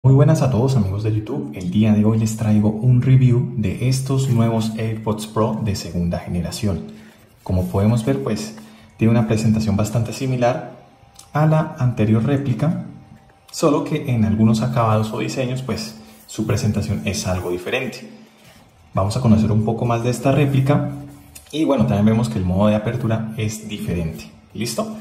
Muy buenas a todos amigos de YouTube, el día de hoy les traigo un review de estos nuevos AirPods Pro de segunda generación. Como podemos ver, pues tiene una presentación bastante similar a la anterior réplica, solo que en algunos acabados o diseños pues su presentación es algo diferente. Vamos a conocer un poco más de esta réplica y bueno, también vemos que el modo de apertura es diferente. ¿Listo?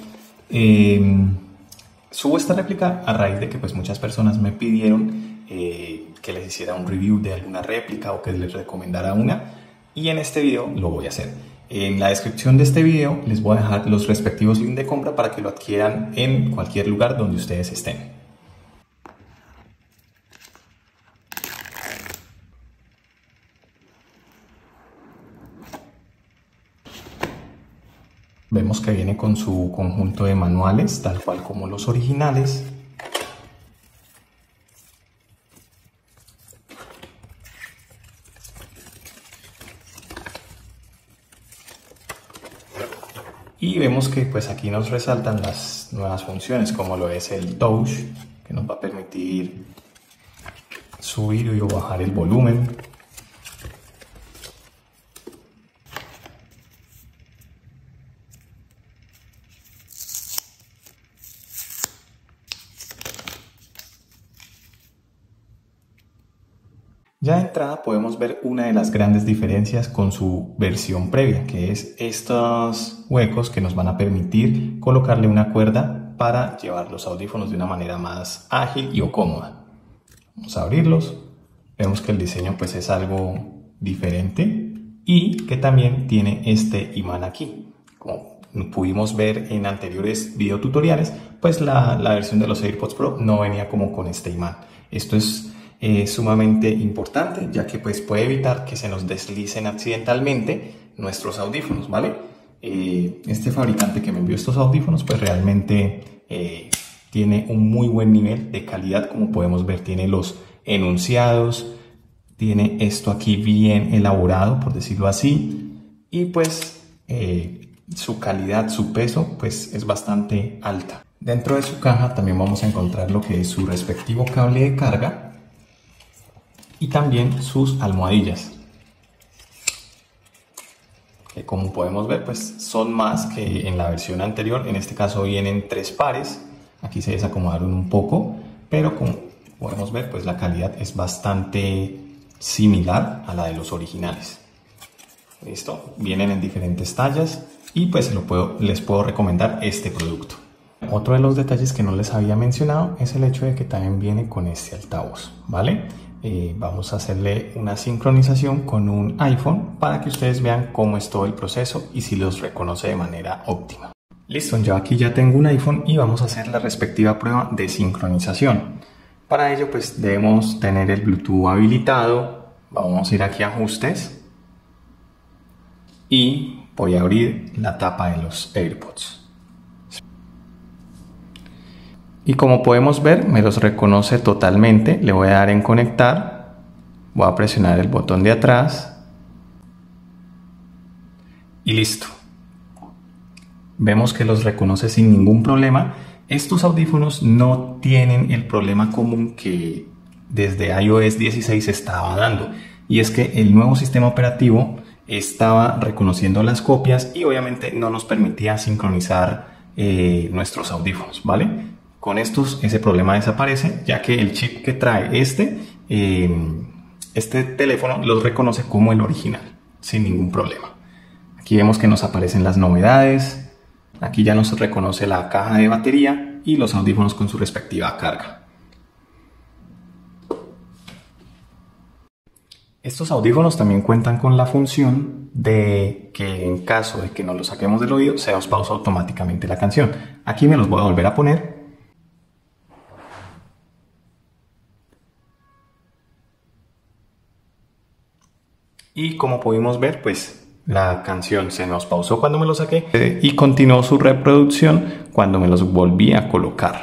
Subo esta réplica a raíz de que pues muchas personas me pidieron que les hiciera un review de alguna réplica o que les recomendara una, y en este video lo voy a hacer. En la descripción de este video les voy a dejar los respectivos links de compra para que lo adquieran en cualquier lugar donde ustedes estén. Vemos que viene con su conjunto de manuales, tal cual como los originales. Y vemos que pues aquí nos resaltan las nuevas funciones, como lo es el touch, que nos va a permitir subir o bajar el volumen. Ya de entrada podemos ver una de las grandes diferencias con su versión previa, que es estos huecos que nos van a permitir colocarle una cuerda para llevar los audífonos de una manera más ágil y o cómoda. Vamos a abrirlos. Vemos que el diseño pues es algo diferente y que también tiene este imán aquí. Como pudimos ver en anteriores videotutoriales, pues la versión de los AirPods Pro no venía como con este imán. Esto es sumamente importante, ya que pues puede evitar que se nos deslicen accidentalmente nuestros audífonos, ¿vale? Este fabricante que me envió estos audífonos pues realmente tiene un muy buen nivel de calidad. Como podemos ver, tiene los enunciados, tiene esto aquí bien elaborado, por decirlo así, y pues su calidad, su peso pues es bastante alta. Dentro de su caja también vamos a encontrar lo que es su respectivo cable de carga y también sus almohadillas, que como podemos ver pues son más que en la versión anterior. En este caso vienen 3 pares, aquí se desacomodaron un poco, pero como podemos ver pues la calidad es bastante similar a la de los originales. Listo, vienen en diferentes tallas y pues les puedo recomendar este producto. Otro de los detalles que no les había mencionado es el hecho de que también viene con este altavoz, ¿vale? Vamos a hacerle una sincronización con un iPhone para que ustedes vean cómo es todo el proceso y si los reconoce de manera óptima. Listo, yo aquí ya tengo un iPhone y vamos a hacer la respectiva prueba de sincronización. Para ello pues debemos tener el Bluetooth habilitado. Vamos a ir aquí a ajustes y voy a abrir la tapa de los AirPods. Y como podemos ver, me los reconoce totalmente. Le voy a dar en conectar, voy a presionar el botón de atrás y listo. Vemos que los reconoce sin ningún problema. Estos audífonos no tienen el problema común que desde iOS 16 estaba dando, y es que el nuevo sistema operativo estaba reconociendo las copias y obviamente no nos permitía sincronizar nuestros audífonos, ¿vale? Con estos ese problema desaparece, ya que el chip que trae este teléfono los reconoce como el original sin ningún problema. Aquí vemos que nos aparecen las novedades. Aquí ya nos reconoce la caja de batería y los audífonos con su respectiva carga. Estos audífonos también cuentan con la función de que en caso de que no los saquemos del oído, se nos pausa automáticamente la canción. Aquí me los voy a volver a poner. Y como pudimos ver, pues la canción se nos pausó cuando me lo saqué y continuó su reproducción cuando me los volví a colocar.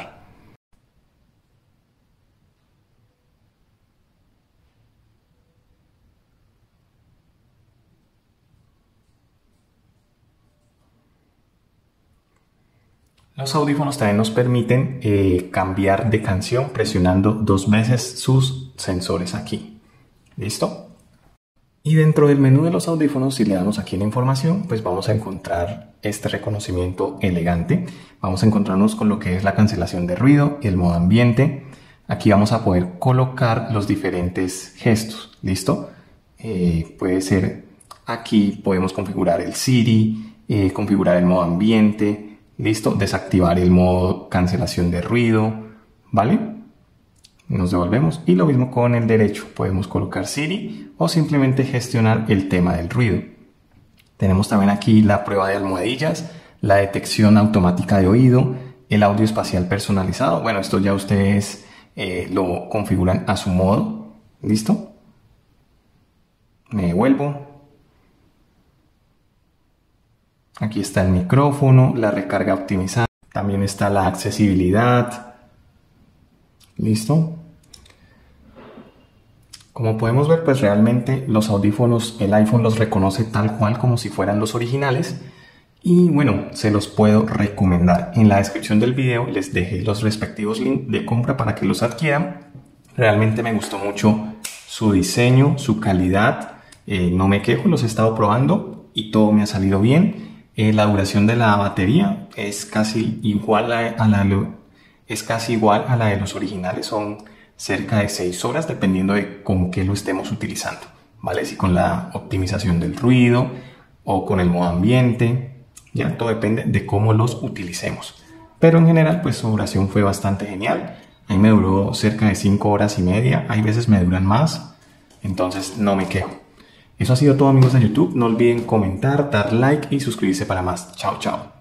Los audífonos también nos permiten cambiar de canción presionando 2 veces sus sensores aquí. ¿Listo? Y dentro del menú de los audífonos, si le damos aquí la información, pues vamos a encontrar este reconocimiento elegante. Vamos a encontrarnos con lo que es la cancelación de ruido y el modo ambiente. Aquí vamos a poder colocar los diferentes gestos. ¿Listo? Puede ser aquí, podemos configurar el Siri, configurar el modo ambiente. Listo, desactivar el modo cancelación de ruido, ¿vale? Nos devolvemos y lo mismo con el derecho, podemos colocar Siri o simplemente gestionar el tema del ruido. Tenemos también aquí la prueba de almohadillas, la detección automática de oído, el audio espacial personalizado. Bueno, esto ya ustedes lo configuran a su modo, ¿listo? Me devuelvo. Aquí está el micrófono, la recarga optimizada, también está la accesibilidad. ¿Listo? Como podemos ver, pues realmente los audífonos, el iPhone los reconoce tal cual como si fueran los originales. Y bueno, se los puedo recomendar. En la descripción del video les dejé los respectivos links de compra para que los adquieran. Realmente me gustó mucho su diseño, su calidad. No me quejo, los he estado probando y todo me ha salido bien. La duración de la batería es casi igual a la de los originales, son cerca de 6 horas dependiendo de con qué lo estemos utilizando, ¿vale? Si con la optimización del ruido o con el modo ambiente, ya todo depende de cómo los utilicemos. Pero en general, pues su duración fue bastante genial. A mí me duró cerca de 5 horas y media, hay veces me duran más, entonces no me quejo. Eso ha sido todo, amigos de YouTube. No olviden comentar, dar like y suscribirse para más. Chao, chao.